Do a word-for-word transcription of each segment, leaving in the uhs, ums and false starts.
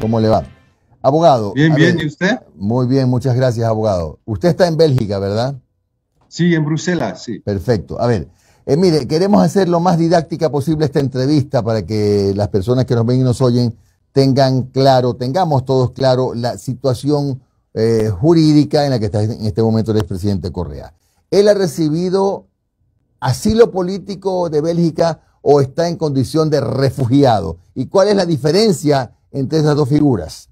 ¿Cómo le va? Abogado. Bien, bien, ver, ¿y usted? Muy bien, muchas gracias, abogado. Usted está en Bélgica, ¿verdad? Sí, en Bruselas, sí. Perfecto. A ver, eh, mire, queremos hacer lo más didáctica posible esta entrevista para que las personas que nos ven y nos oyen tengan claro, tengamos todos claro la situación eh, jurídica en la que está en este momento el expresidente Correa. ¿Él ha recibido asilo político de Bélgica o está en condición de refugiado? ¿Y cuál es la diferencia entre esas dos figuras?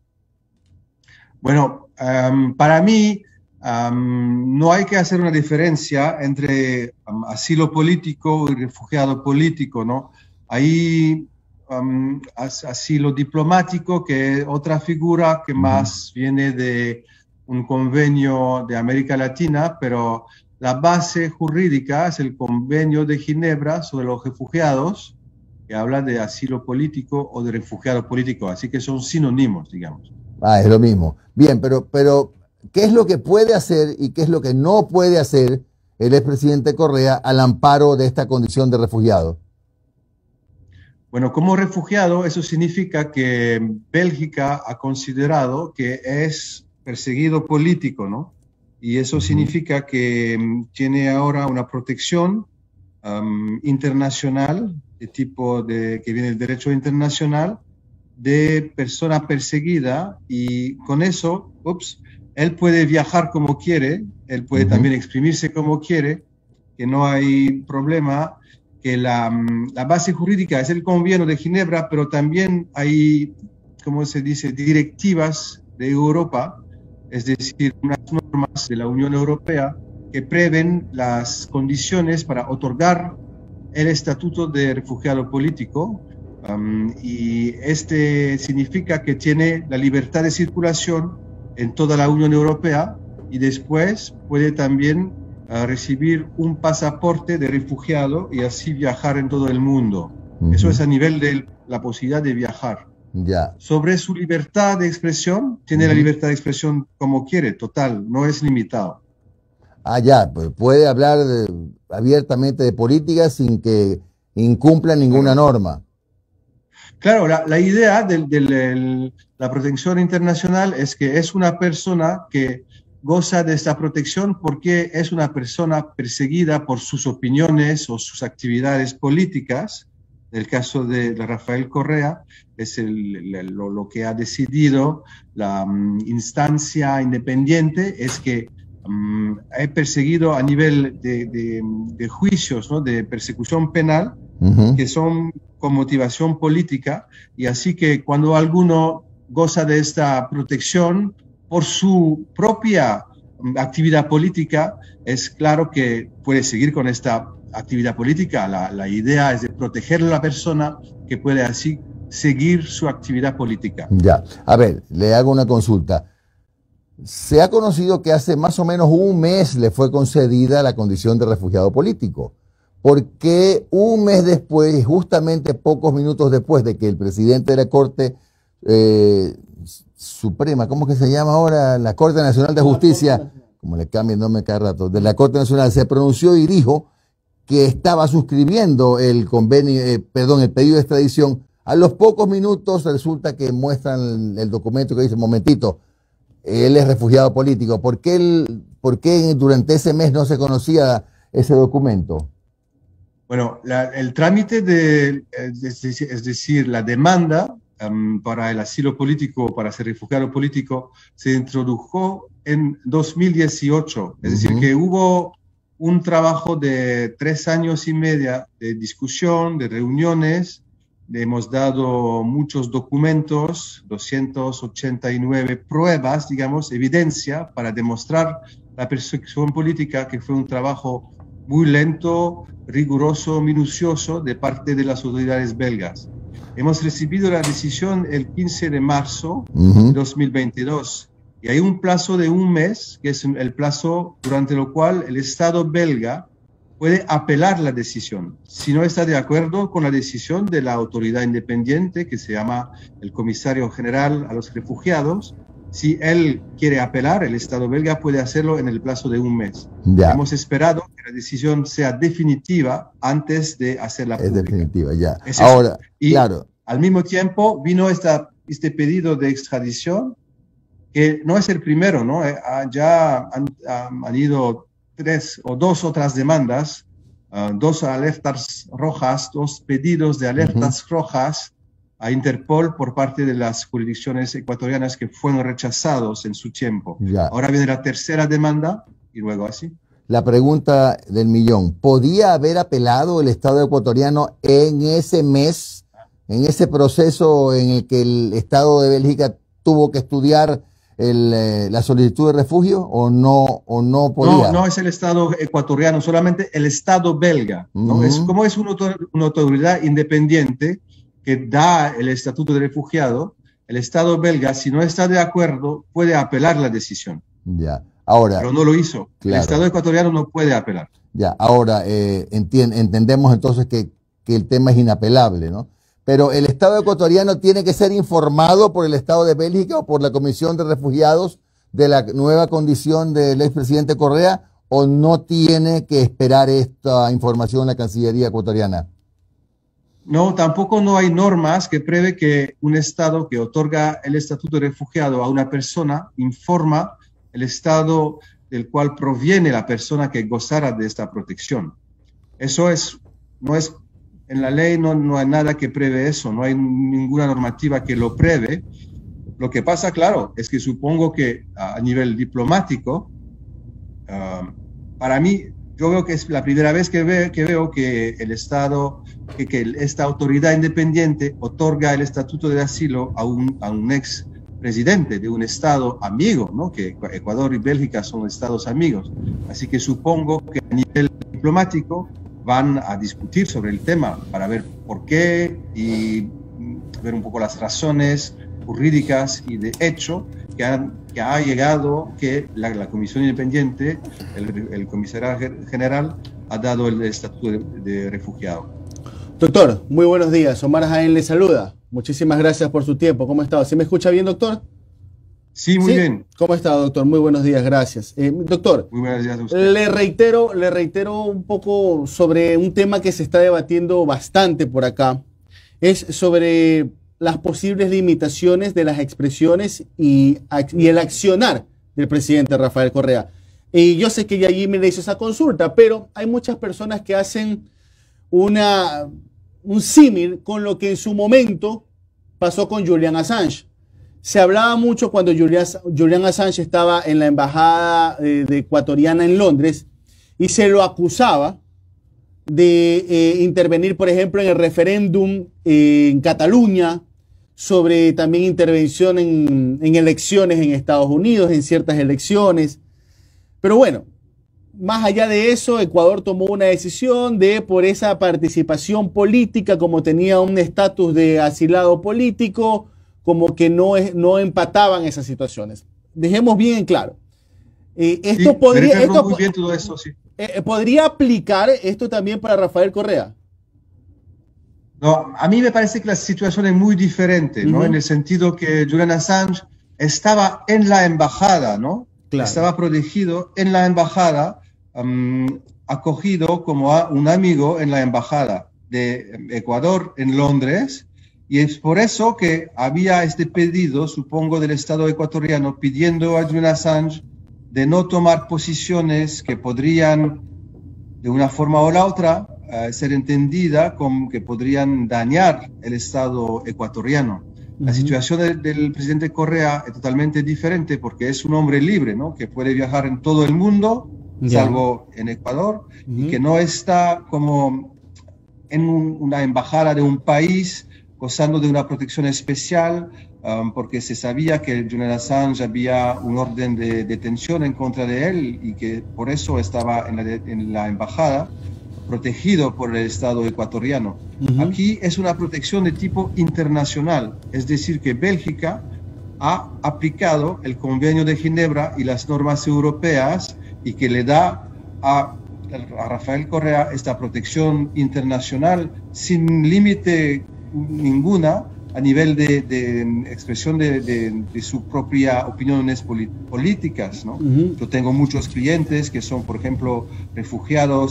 Bueno, um, para mí um, no hay que hacer una diferencia entre um, asilo político y refugiado político, ¿no? Hay um, as asilo diplomático, que es otra figura que más viene de un convenio de América Latina, pero la base jurídica es el Convenio de Ginebra sobre los refugiados, que habla de asilo político o de refugiado político, así que son sinónimos, digamos. Ah, es lo mismo. Bien, pero, pero ¿qué es lo que puede hacer y qué es lo que no puede hacer el expresidente Correa al amparo de esta condición de refugiado? Bueno, como refugiado, eso significa que Bélgica ha considerado que es perseguido político, ¿no? Y eso uh-huh. significa que um, tiene ahora una protección um, internacional, de tipo de, que viene del derecho internacional, de persona perseguida, y con eso, ups, él puede viajar como quiere, él puede uh-huh. también exprimirse como quiere, que no hay problema, que la, la base jurídica es el Convenio de Ginebra, pero también hay, como se dice, directivas de Europa, es decir, unas normas de la Unión Europea que prevén las condiciones para otorgar el estatuto de refugiado político. Um, y este significa que tiene la libertad de circulación en toda la Unión Europea y después puede también uh, recibir un pasaporte de refugiado y así viajar en todo el mundo. Uh-huh. Eso es a nivel de la posibilidad de viajar. Ya. Sobre su libertad de expresión, tiene uh-huh. la libertad de expresión como quiere, total, no es limitado. Ah, ya, pues puede hablar de, abiertamente de política sin que incumpla ninguna uh-huh. norma. Claro, la, la idea de, de, de la protección internacional es que es una persona que goza de esta protección porque es una persona perseguida por sus opiniones o sus actividades políticas. En el caso de, de Rafael Correa, es el, el, lo, lo que ha decidido la um, instancia independiente es que um, ha perseguido a nivel de, de, de juicios, ¿no? De persecución penal, uh-huh. que son con motivación política, y así que cuando alguno goza de esta protección por su propia actividad política, es claro que puede seguir con esta actividad política. La, la idea es de proteger a la persona que puede así seguir su actividad política. Ya, a ver, le hago una consulta. Se ha conocido que hace más o menos un mes le fue concedida la condición de refugiado político. Porque un mes después, justamente pocos minutos después de que el presidente de la Corte eh, Suprema, ¿cómo que se llama ahora? La Corte Nacional de Justicia, como le cambien el nombre cada rato, de la Corte Nacional, se pronunció y dijo que estaba suscribiendo el convenio, eh, perdón, el pedido de extradición. A los pocos minutos resulta que muestran el, el documento que dice, momentito, él es refugiado político. ¿Por qué, él, ¿Por qué durante ese mes no se conocía ese documento? Bueno, la, el trámite de, es decir, es decir la demanda um, para el asilo político, para ser refugiado político, se introdujo en dos mil dieciocho. Es uh-huh. decir, que hubo un trabajo de tres años y media de discusión, de reuniones. Le hemos dado muchos documentos, doscientas ochenta y nueve pruebas, digamos, evidencia para demostrar la persecución política, que fue un trabajo muy lento, riguroso, minucioso de parte de las autoridades belgas. Hemos recibido la decisión el quince de marzo uh-huh. de dos mil veintidós y hay un plazo de un mes, que es el plazo durante el cual el Estado belga puede apelar la decisión. Si no está de acuerdo con la decisión de la autoridad independiente, que se llama el Comisario General a los Refugiados, si él quiere apelar, el Estado belga puede hacerlo en el plazo de un mes. Ya. Hemos esperado que la decisión sea definitiva antes de hacerla pública. Es definitiva, ya. Es Ahora, y claro. al mismo tiempo vino esta este pedido de extradición, que no es el primero, ¿no? Eh, ya han, han ido tres o dos otras demandas, uh, dos alertas rojas, dos pedidos de alertas uh-huh. rojas a Interpol por parte de las jurisdicciones ecuatorianas que fueron rechazados en su tiempo. Ya. Ahora viene la tercera demanda y luego así. La pregunta del millón, ¿podía haber apelado el Estado ecuatoriano en ese mes, en ese proceso en el que el Estado de Bélgica tuvo que estudiar el, eh, la solicitud de refugio o no, o no podía? No, no es el Estado ecuatoriano, solamente el Estado belga, ¿no? Uh-huh. Es como es una, una autoridad independiente que da el estatuto de refugiado. El Estado belga, si no está de acuerdo, puede apelar la decisión. Ya. Ahora, pero no lo hizo. Claro. El Estado ecuatoriano no puede apelar. Ya, ahora eh, entien, entendemos entonces que, que el tema es inapelable, ¿no? Pero el Estado ecuatoriano tiene que ser informado por el Estado de Bélgica o por la Comisión de Refugiados de la nueva condición del expresidente Correa, o no tiene que esperar esta información la Cancillería ecuatoriana. No, tampoco no hay normas que prevé que un Estado que otorga el estatuto de refugiado a una persona informa el estado del cual proviene la persona que gozara de esta protección. Eso es, no es, en la ley no, no hay nada que prevé eso, no hay ninguna normativa que lo prevé. Lo que pasa, claro, es que supongo que a nivel diplomático, uh, para mí, yo veo que es la primera vez que, ve, que veo que el Estado, que, que esta autoridad independiente otorga el estatuto de asilo a un, a un ex presidente de un estado amigo, ¿no? Que Ecuador y Bélgica son estados amigos. Así que supongo que a nivel diplomático van a discutir sobre el tema para ver por qué y ver un poco las razones jurídicas y de hecho que, han, que ha llegado que la, la Comisión Independiente, el, el comisario general, ha dado el estatuto de, de refugiado. Doctor, muy buenos días. Omar Jaén le saluda. Muchísimas gracias por su tiempo. ¿Cómo está? ¿Se me escucha bien, doctor? Sí, muy ¿Sí? bien. ¿Cómo está, doctor? Muy buenos días, gracias. Eh, doctor, muy buenos días a usted. Le reitero, le reitero un poco sobre un tema que se está debatiendo bastante por acá. Es sobre las posibles limitaciones de las expresiones y, y el accionar del presidente Rafael Correa. Y yo sé que ya allí me le hizo esa consulta, pero hay muchas personas que hacen una... un símil con lo que en su momento pasó con Julian Assange. Se hablaba mucho cuando Julian, Julian Assange estaba en la embajada eh, de ecuatoriana en Londres y se lo acusaba de eh, intervenir, por ejemplo, en el referéndum eh, en Cataluña, sobre también intervención en, en elecciones en Estados Unidos, en ciertas elecciones. Pero bueno, más allá de eso, Ecuador tomó una decisión de, por esa participación política, como tenía un estatus de asilado político, como que no, es, no empataban esas situaciones. Dejemos bien en claro. Eh, esto sí, podría, esto, muy bien todo eso, sí. eh, ¿Podría aplicar esto también para Rafael Correa? No, a mí me parece que la situación es muy diferente, ¿no? Uh-huh. En el sentido que Julian Assange estaba en la embajada, ¿no? Claro. Estaba protegido en la embajada, um, acogido como a un amigo en la embajada de Ecuador en Londres, y es por eso que había este pedido, supongo, del Estado ecuatoriano pidiendo a Julian Assange de no tomar posiciones que podrían, de una forma o la otra, uh, ser entendida como que podrían dañar el Estado ecuatoriano. La situación de, del presidente Correa es totalmente diferente porque es un hombre libre, ¿no? Que puede viajar en todo el mundo, yeah. salvo en Ecuador, uh-huh. y que no está como en un, una embajada de un país gozando de una protección especial, um, porque se sabía que Julian Assange había un orden de detención en contra de él y que por eso estaba en la, de, en la embajada, protegido por el Estado ecuatoriano. Uh-huh. Aquí es una protección de tipo internacional, es decir, que Bélgica ha aplicado el Convenio de Ginebra y las normas europeas y que le da a, a Rafael Correa esta protección internacional sin límite ninguna a nivel de, de expresión de, de, de su propia opiniones políticas, ¿no? Uh-huh. Yo tengo muchos clientes que son, por ejemplo, refugiados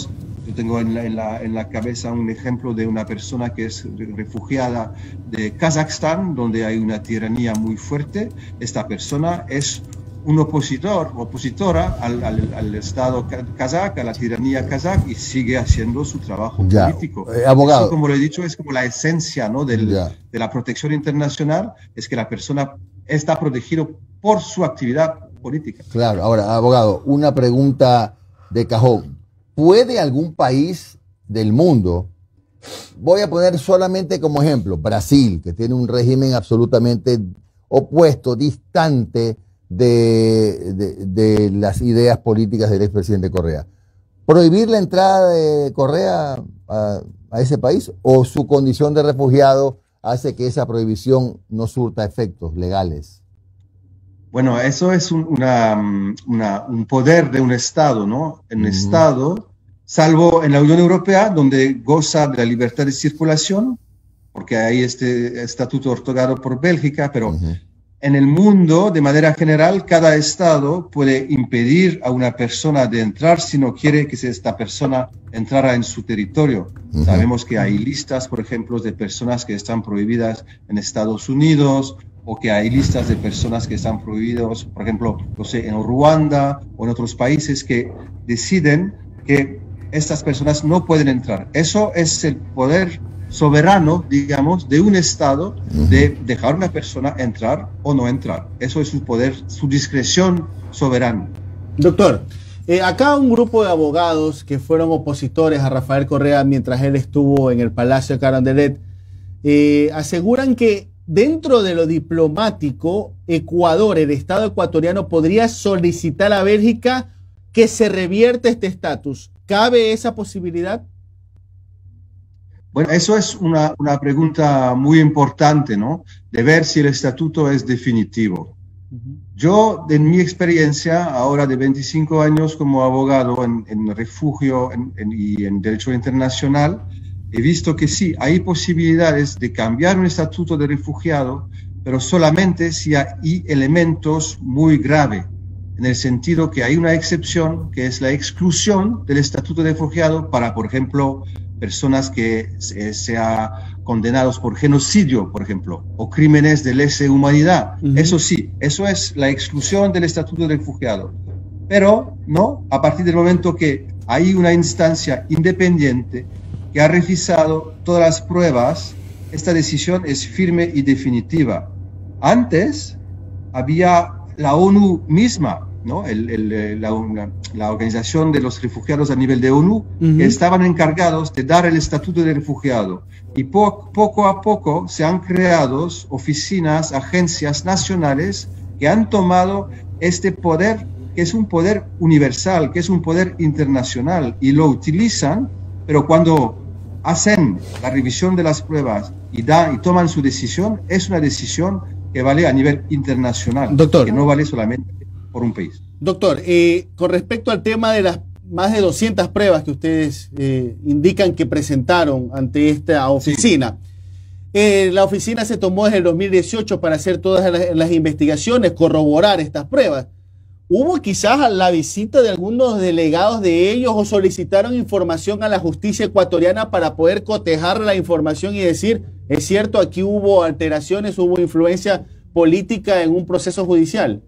Yo tengo en la, en, la, en la cabeza un ejemplo de una persona que es refugiada de Kazajstán, donde hay una tiranía muy fuerte. Esta persona es un opositor, opositora al, al, al Estado kazaj, a la tiranía kazaj, y sigue haciendo su trabajo ya. político. Eh, abogado. Eso, como lo he dicho, es como la esencia, ¿no? Del, de la protección internacional, es que la persona está protegida por su actividad política. Claro. Ahora, abogado, una pregunta de cajón. ¿Puede algún país del mundo, voy a poner solamente como ejemplo, Brasil, que tiene un régimen absolutamente opuesto, distante de, de, de las ideas políticas del expresidente Correa, prohibir la entrada de Correa a, a ese país, o su condición de refugiado hace que esa prohibición no surta efectos legales? Bueno, eso es un, una, una, un poder de un Estado, ¿no? Un mm. Estado, salvo en la Unión Europea, donde goza de la libertad de circulación, porque hay este estatuto otorgado por Bélgica, pero uh-huh. en el mundo, de manera general, cada Estado puede impedir a una persona de entrar si no quiere que esta persona entrara en su territorio. Uh-huh. Sabemos que hay listas, por ejemplo, de personas que están prohibidas en Estados Unidos, o que hay listas de personas que están prohibidas, por ejemplo, no sé, en Ruanda o en otros países que deciden que estas personas no pueden entrar. Eso es el poder soberano, digamos, de un Estado, de dejar a una persona entrar o no entrar. Eso es su poder, su discreción soberana. Doctor, eh, acá un grupo de abogados que fueron opositores a Rafael Correa mientras él estuvo en el Palacio de Carondelet, eh, aseguran que dentro de lo diplomático, Ecuador, el Estado ecuatoriano, podría solicitar a Bélgica que se revierta este estatus. ¿Cabe esa posibilidad? Bueno, eso es una, una pregunta muy importante, ¿no? De ver si el estatuto es definitivo. Uh-huh. Yo, en mi experiencia, ahora de veinticinco años como abogado en, en refugio en, en, y en derecho internacional, he visto que sí, hay posibilidades de cambiar un estatuto de refugiado, pero solamente si hay elementos muy graves, en el sentido que hay una excepción, que es la exclusión del estatuto de refugiado para, por ejemplo, personas que se, sean condenados por genocidio, por ejemplo, o crímenes de lesa humanidad. Uh-huh. Eso sí, eso es la exclusión del estatuto de refugiado. Pero, ¿no? A partir del momento que hay una instancia independiente que ha revisado todas las pruebas, esta decisión es firme y definitiva. Antes había la ONU misma, ¿no? el, el, la, una, la Organización de los Refugiados a nivel de ONU, uh-huh. que estaban encargados de dar el estatuto de refugiado. Y po poco a poco se han creado oficinas, agencias nacionales que han tomado este poder, que es un poder universal, que es un poder internacional, y lo utilizan. Pero cuando hacen la revisión de las pruebas y, da, y toman su decisión, es una decisión que vale a nivel internacional, doctor, que no vale solamente por un país. Doctor, eh, con respecto al tema de las más de doscientas pruebas que ustedes eh, indican que presentaron ante esta oficina, sí. eh, la oficina se tomó desde el dos mil dieciocho para hacer todas las, las investigaciones, corroborar estas pruebas. ¿Hubo quizás la visita de algunos delegados de ellos o solicitaron información a la justicia ecuatoriana para poder cotejar la información y decir, es cierto, aquí hubo alteraciones, hubo influencia política en un proceso judicial?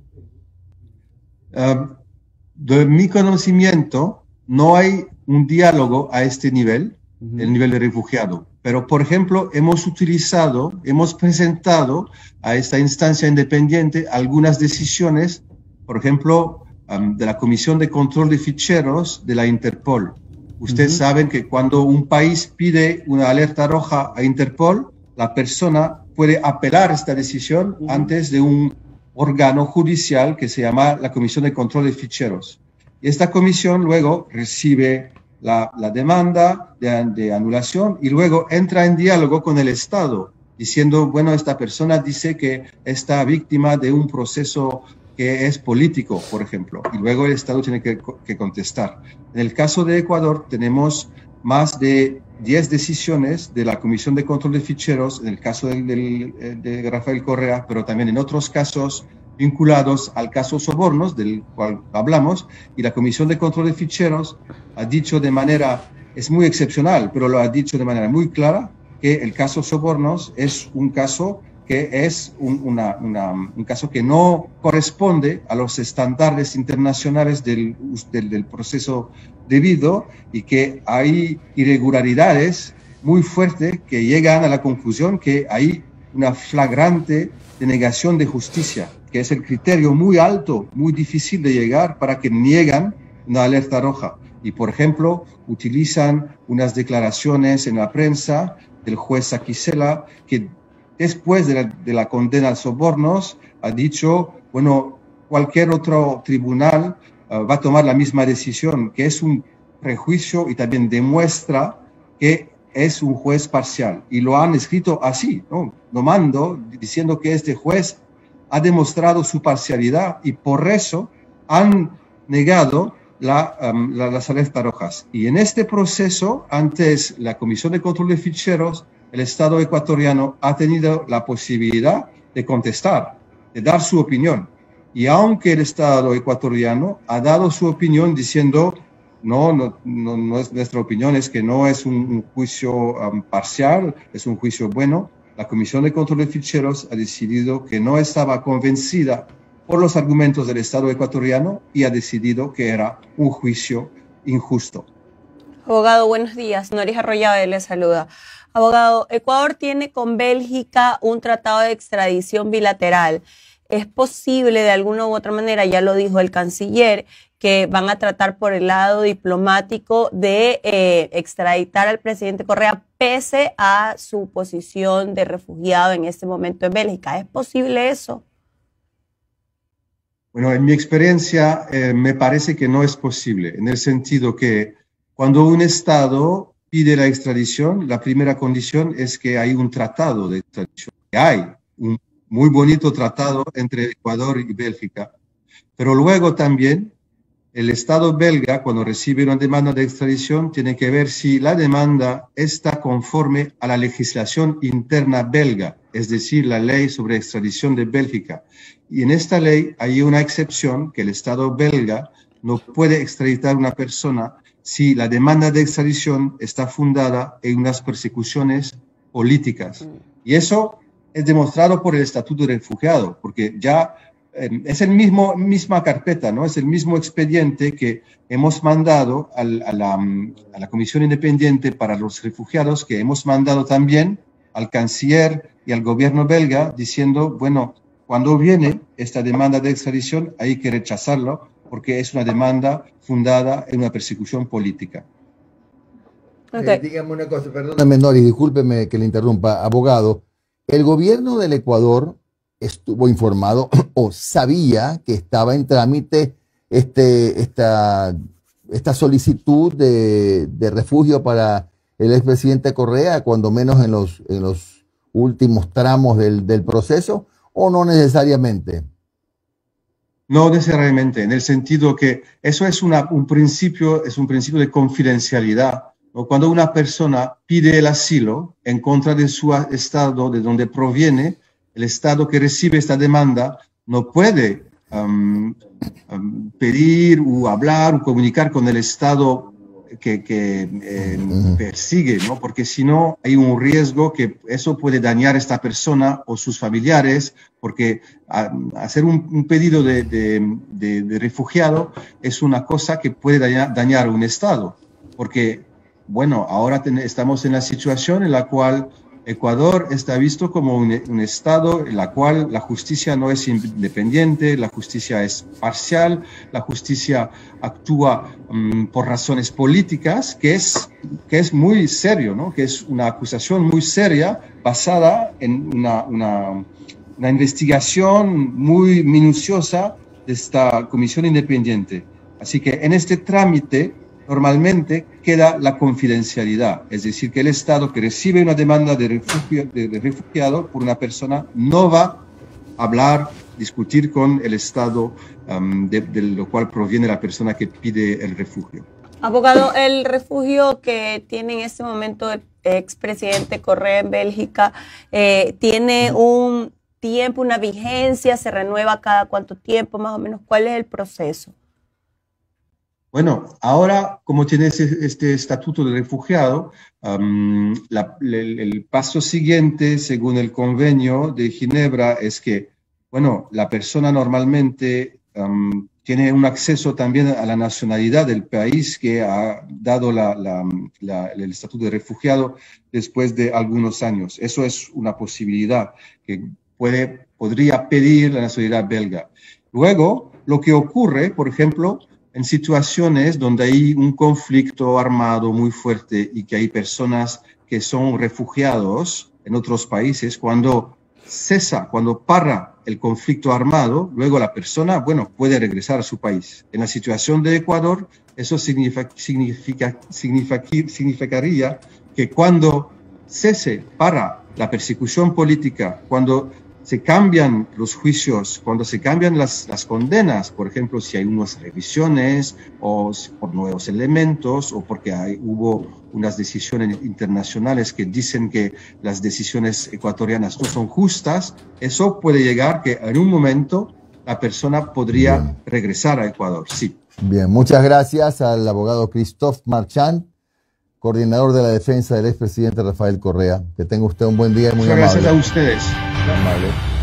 Uh, de mi conocimiento, no hay un diálogo a este nivel, uh-huh. el nivel de refugiado. Pero, por ejemplo, hemos utilizado, hemos presentado a esta instancia independiente algunas decisiones, por ejemplo, um, de la Comisión de Control de Ficheros de la Interpol. Ustedes uh-huh. saben que cuando un país pide una alerta roja a Interpol, la persona puede apelar esta decisión uh-huh. antes de un órgano judicial que se llama la Comisión de Control de Ficheros. Y esta comisión luego recibe la, la demanda de, de anulación y luego entra en diálogo con el Estado, diciendo, bueno, esta persona dice que está víctima de un proceso que es político, por ejemplo, y luego el Estado tiene que, que contestar. En el caso de Ecuador tenemos más de diez decisiones de la Comisión de Control de Ficheros, en el caso del, del, de Rafael Correa, pero también en otros casos vinculados al caso Sobornos, del cual hablamos, y la Comisión de Control de Ficheros ha dicho de manera, es muy excepcional, pero lo ha dicho de manera muy clara, que el caso Sobornos es un caso que es un, una, una, un caso que no corresponde a los estándares internacionales del, del, del proceso debido y que hay irregularidades muy fuertes que llegan a la conclusión que hay una flagrante denegación de justicia, que es el criterio muy alto, muy difícil de llegar para que niegan una alerta roja. Y, por ejemplo, utilizan unas declaraciones en la prensa del juez Aquisela que después de la, de la condena a Sobornos ha dicho, bueno, cualquier otro tribunal uh, va a tomar la misma decisión, que es un prejuicio y también demuestra que es un juez parcial. Y lo han escrito así, ¿no? Lo mando diciendo que este juez ha demostrado su parcialidad y por eso han negado la, um, la, las alertas rojas. Y en este proceso, antes la Comisión de Control de Ficheros, el Estado ecuatoriano ha tenido la posibilidad de contestar, de dar su opinión. Y aunque el Estado ecuatoriano ha dado su opinión diciendo, no, no, no, no es nuestra opinión, es que no es un, un juicio um, parcial, es un juicio bueno, la Comisión de Control de Ficheros ha decidido que no estaba convencida por los argumentos del Estado ecuatoriano y ha decidido que era un juicio injusto. Abogado, buenos días. Noris Arroyave le saluda. Abogado, Ecuador tiene con Bélgica un tratado de extradición bilateral. ¿Es posible de alguna u otra manera, ya lo dijo el canciller, que van a tratar por el lado diplomático de eh, extraditar al presidente Correa pese a su posición de refugiado en este momento en Bélgica? ¿Es posible eso? Bueno, en mi experiencia eh, me parece que no es posible, en el sentido que cuando un Estado pide la extradición, la primera condición es que hay un tratado de extradición. Hay un muy bonito tratado entre Ecuador y Bélgica, pero luego también el Estado belga, cuando recibe una demanda de extradición, tiene que ver si la demanda está conforme a la legislación interna belga, es decir, la ley sobre extradición de Bélgica. Y en esta ley hay una excepción que el Estado belga no puede extraditar a una persona si la demanda de extradición está fundada en unas persecuciones políticas. Y eso es demostrado por el Estatuto de Refugiado, porque ya eh, es el mismo misma carpeta, ¿no? Es el mismo expediente que hemos mandado al, a, la, a la Comisión Independiente para los Refugiados, que hemos mandado también al canciller y al gobierno belga, diciendo, bueno, cuando viene esta demanda de extradición hay que rechazarlo, porque es una demanda fundada en una persecución política. Okay. Eh, dígame una cosa, perdóname, Noris, discúlpeme que le interrumpa, abogado. El gobierno del Ecuador estuvo informado o sabía que estaba en trámite este, esta, esta solicitud de, de refugio para el expresidente Correa, cuando menos en los, en los últimos tramos del, del proceso, o no necesariamente. No necesariamente, en el sentido que eso es una, un principio, es un principio de confidencialidad, ¿no? Cuando una persona pide el asilo en contra de su estado, de donde proviene, el estado que recibe esta demanda no puede um, um, pedir o hablar o comunicar con el estado que, que eh, persigue, ¿no? Porque si no hay un riesgo que eso puede dañar a esta persona o sus familiares, porque a, hacer un, un pedido de, de, de, de refugiado es una cosa que puede dañar, dañar a un Estado, porque, bueno, ahora ten, estamos en la situación en la cual Ecuador está visto como un, un Estado en la cual la justicia no es independiente, la justicia es parcial, la justicia actúa um, por razones políticas, que es, que es muy serio, ¿no? Que es una acusación muy seria basada en una, una, una investigación muy minuciosa de esta comisión independiente. Así que en este trámite normalmente queda la confidencialidad, es decir, que el Estado que recibe una demanda de, refugio, de, de refugiado por una persona no va a hablar, discutir con el Estado um, de, de lo cual proviene la persona que pide el refugio. Abogado, el refugio que tiene en este momento el expresidente Correa en Bélgica, eh, ¿tiene un tiempo, una vigencia? ¿Se renueva cada cuánto tiempo más o menos? ¿Cuál es el proceso? Bueno, ahora, como tiene ese, este estatuto de refugiado, um, la, el, el paso siguiente, según el convenio de Ginebra, es que, bueno, la persona normalmente um, tiene un acceso también a la nacionalidad del país que ha dado la, la, la, el estatuto de refugiado después de algunos años. Eso es una posibilidad que puede, podría pedir la nacionalidad belga. Luego, lo que ocurre, por ejemplo, en situaciones donde hay un conflicto armado muy fuerte y que hay personas que son refugiados en otros países, cuando cesa, cuando para el conflicto armado, luego la persona, bueno, puede regresar a su país. En la situación de Ecuador, eso significa, significa, significa, significaría que cuando cese, para la persecución política, cuando se cambian los juicios, cuando se cambian las, las condenas, por ejemplo, si hay unas revisiones o por nuevos elementos o porque hay, hubo unas decisiones internacionales que dicen que las decisiones ecuatorianas no son justas, eso puede llegar que en un momento la persona podría Bien. regresar a Ecuador, sí. Bien, muchas gracias al abogado Christophe Marchand, coordinador de la defensa del expresidente Rafael Correa. Que tenga usted un buen día y muy Muchas amable. gracias a ustedes. Muy amable.